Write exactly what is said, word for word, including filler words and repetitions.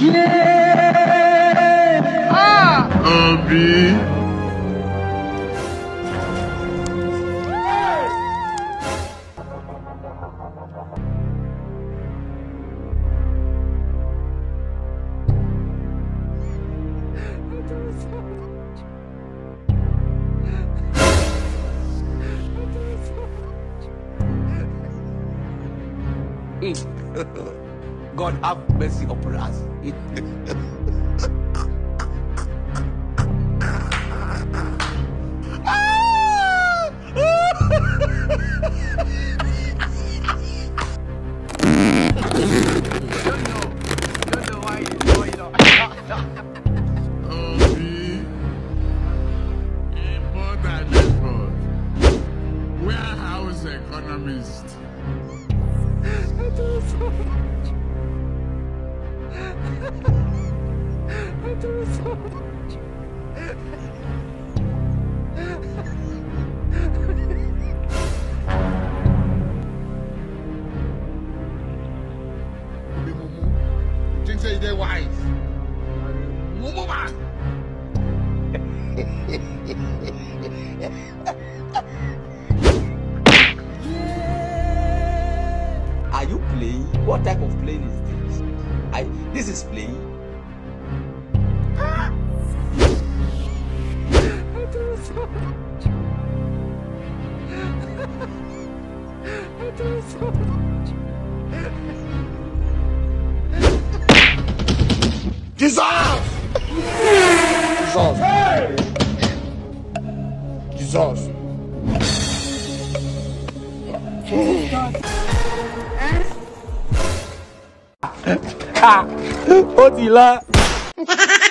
Yeah! Ah! Obi! God have mercy upon us. Obi! Important effort. Warehouse economist. I do so much. I do so much. Obi Mumu. You think say they wise? Mumu man! Are you playing? What type of playing is this? I this is playing. I do so much. I do so much. Jesus! Jesus! Hey! Jesus! Ó ti lọ.